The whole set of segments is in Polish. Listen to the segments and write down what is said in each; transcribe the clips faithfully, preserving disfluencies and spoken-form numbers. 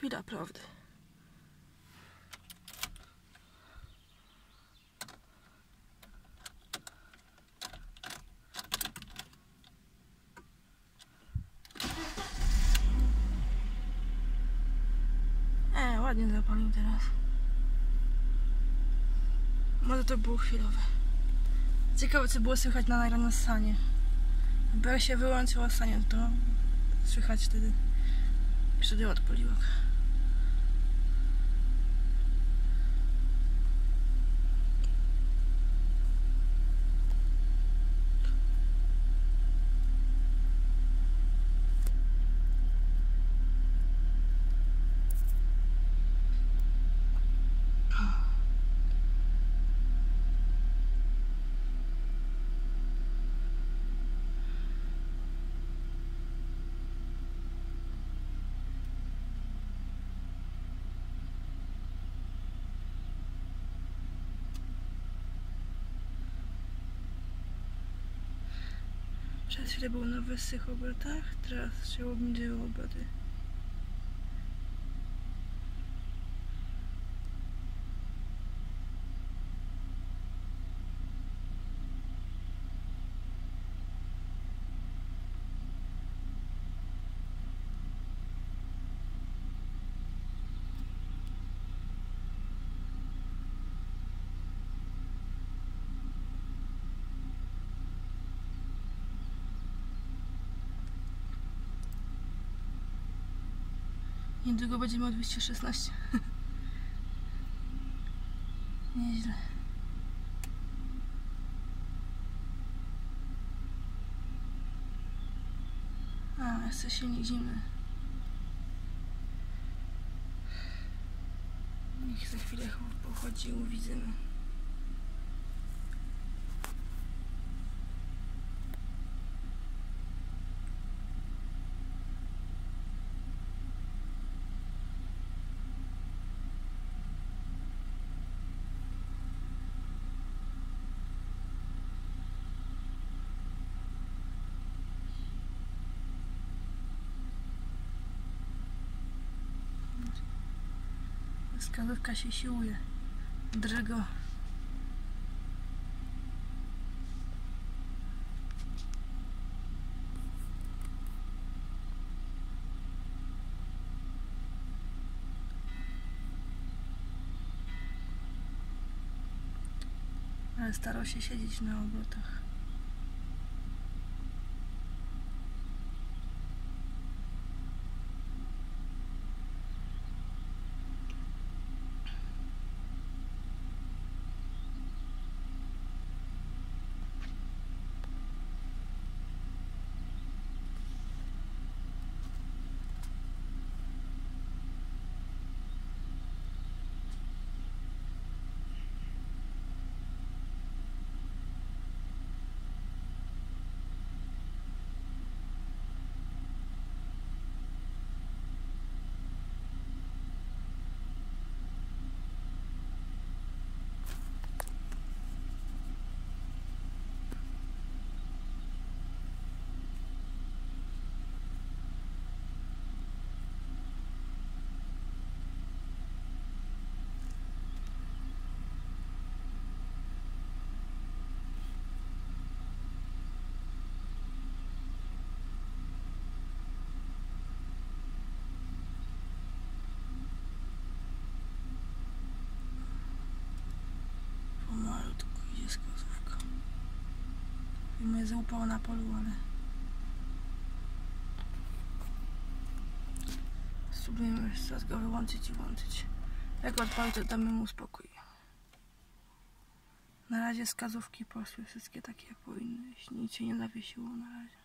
chwila prawdy. E, ładnie zapalił teraz. Może to było chwilowe. Ciekawe, co było słychać na nagranym stanie. Bo jak się wyłączyło stanie, to słychać wtedy. Wtedy odpaliło. Przez chwilę był na wyższych obrotach, teraz się obniżyły obroty. Niedługo będzie miał dwieście szesnaście. Nieźle. A, jest silnik zimny. Niech za chwilę pochodzi i uwidzimy. Wskazówka się siłuje. Drgo. Ale starał się siedzieć na obrotach. Mnie złupało na polu, ale spróbujemy jeszcze raz go wyłączyć i włączyć. Jak odpali, to damy mu spokój. Na razie wskazówki poszły wszystkie takie, jak powinny iść. Nic się nie zawiesiło na razie.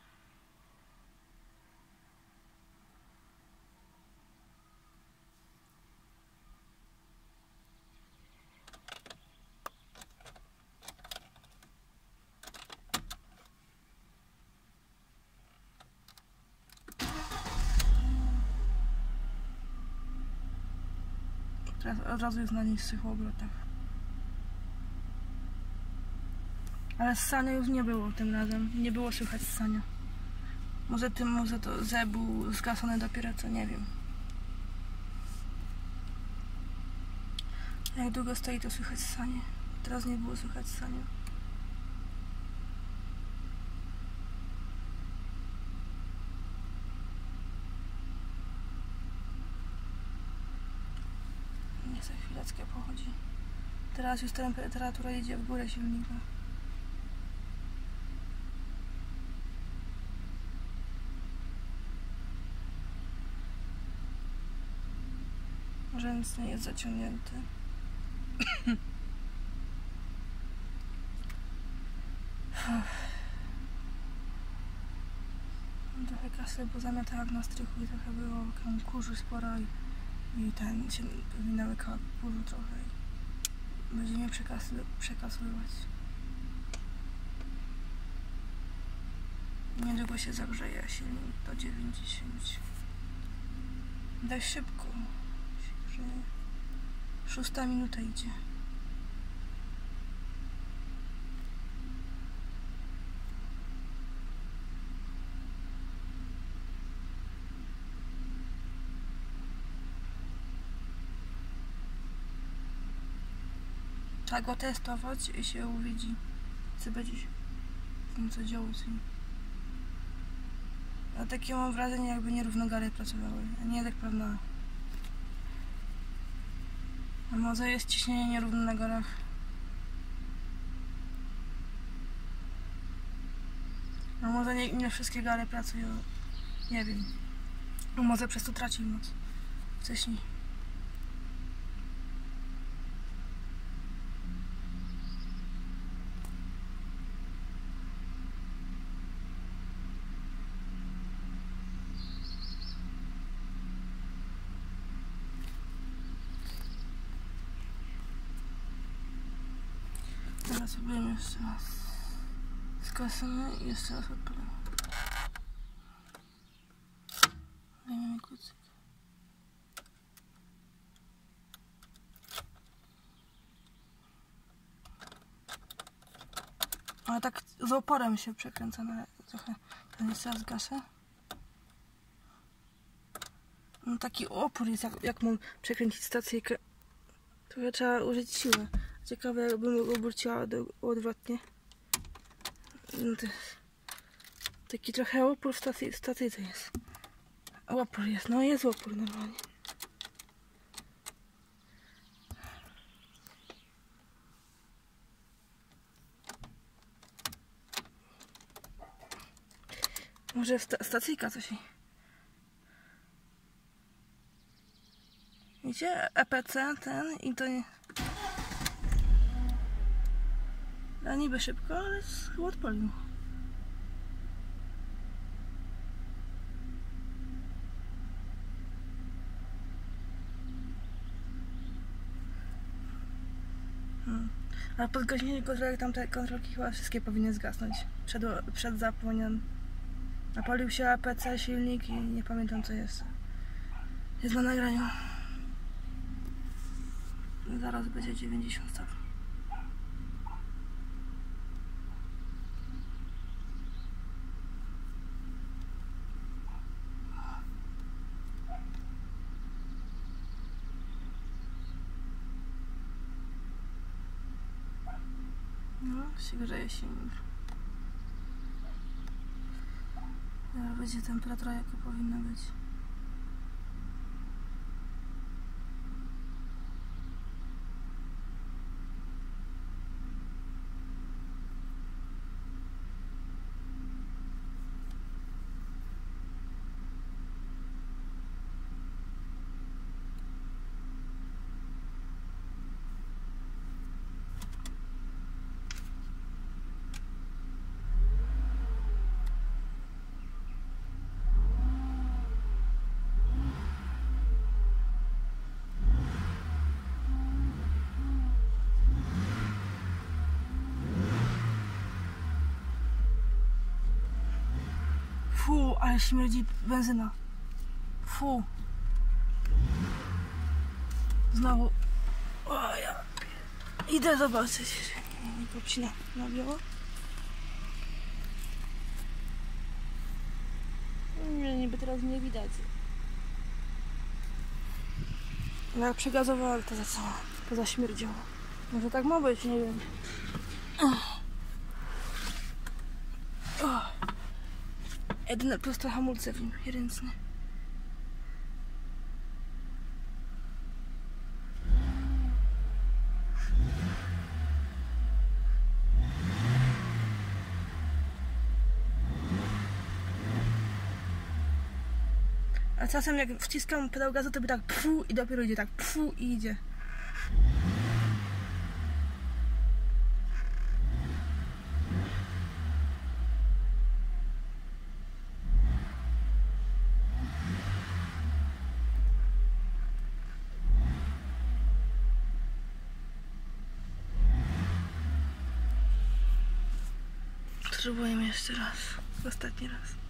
Teraz od razu jest na niższych obrotach. Ale ssania już nie było tym razem. Nie było słychać ssania. Może tym, może to Z był zgaszony dopiero co, nie wiem. Jak długo stoi, to słychać ssanie. Teraz nie było słychać ssania. Niech za chwileczkę pochodzi. Teraz już temperatura idzie w górę silnika. Może nic nie jest zaciągnięty. Trochę kasy, bo zamiatałam na strychu i trochę było tam kurzu sporo i, i ten się powinna łykała kurzu trochę i będzie mnie przekasływać. Niedługo się zagrzeje silnik do dziewięćdziesięciu. Dość szybko się grzeje. Szósta minuta idzie. Trzeba go testować i się uwiedzi, co będzie się z tym co działo z nim. A takie mam wrażenie, jakby nierówno gary pracowały, a nie tak pewna. A może jest ciśnienie nierówne na garach? A może nie, nie wszystkie gary pracują, nie wiem. A może przez to traci moc wcześniej. Teraz spróbujemy jeszcze raz. Skasamy i jeszcze raz odpalamy. Dajmy kucyk. Ale tak z oporem się przekręca, no trochę. Ten jeszcze raz gaszę. No taki opór jest, jak, jak mam przekręcić stacyjkę. Trochę trzeba użyć siły. Ciekawe, jakbym go obróciła do, odwrotnie. No to taki trochę opór w stacji, stacyjce jest. Opór jest, no jest opór normalnie. Może sta stacyjka coś. Widzicie? E P C ten i to nie... A niby szybko, ale chyba odpalił. Hmm. Ale po zgaśnieniu kontrolek tamte kontrolki chyba wszystkie powinny zgasnąć. Przed, przed zapłoniem. Napalił się A P C, silnik i nie pamiętam co jest. Jest na nagraniu. Zaraz będzie dziewięćdziesiąt stopni. No, się grzeje silnik. Zaraz będzie temperatura jaka powinna być. Fu, ale śmierdzi benzyna. Fu. Znowu. O, ja. Idę zobaczyć. Nie popcina na biało. Nie, niby teraz nie widać. Jak przegazowała, to za co? pozaśmierdziało. Może tak ma być, nie wiem. Oh. Oh. Jedyne proste hamulce w nim, ręczne. A czasem jak wciskam pedał gazu, to by tak pfu i dopiero idzie tak pfu i idzie. Spróbujemy jeszcze raz. Ostatni raz.